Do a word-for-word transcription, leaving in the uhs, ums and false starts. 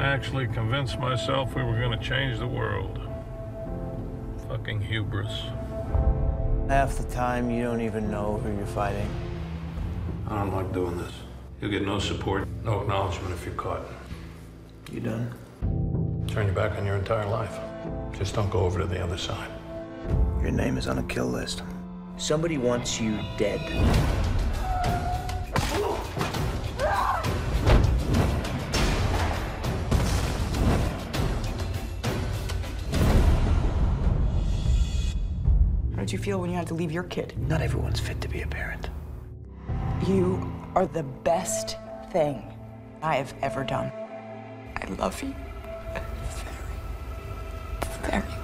I actually convinced myself we were gonna change the world. Fucking hubris. Half the time, you don't even know who you're fighting. I don't like doing this. You'll get no support, no acknowledgement if you're caught. You done? Turn your back on your entire life. Just don't go over to the other side. Your name is on a kill list. Somebody wants you dead. How did you feel when you had to leave your kid? Not everyone's fit to be a parent. You are the best thing I have ever done. I love you very, very